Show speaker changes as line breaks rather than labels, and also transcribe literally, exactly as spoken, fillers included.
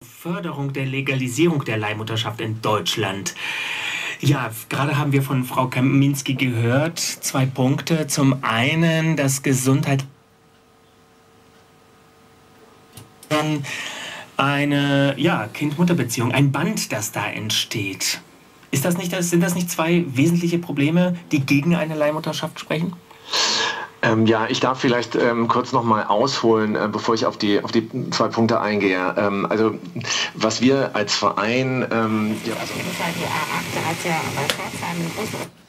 Förderung der Legalisierung der Leihmutterschaft in Deutschland. Ja, gerade haben wir von Frau Kaminski gehört, zwei Punkte. Zum einen das Gesundheit, eine ja, Kind-Mutter-Beziehung, ein Band, das da entsteht. Ist das nicht, sind das nicht zwei wesentliche Probleme, die gegen eine Leihmutterschaft sprechen?
Ähm, ja, ich darf vielleicht ähm, kurz noch mal ausholen, äh, bevor ich auf die, auf die zwei Punkte eingehe. Ähm, also was wir als Verein... Ähm, ja, also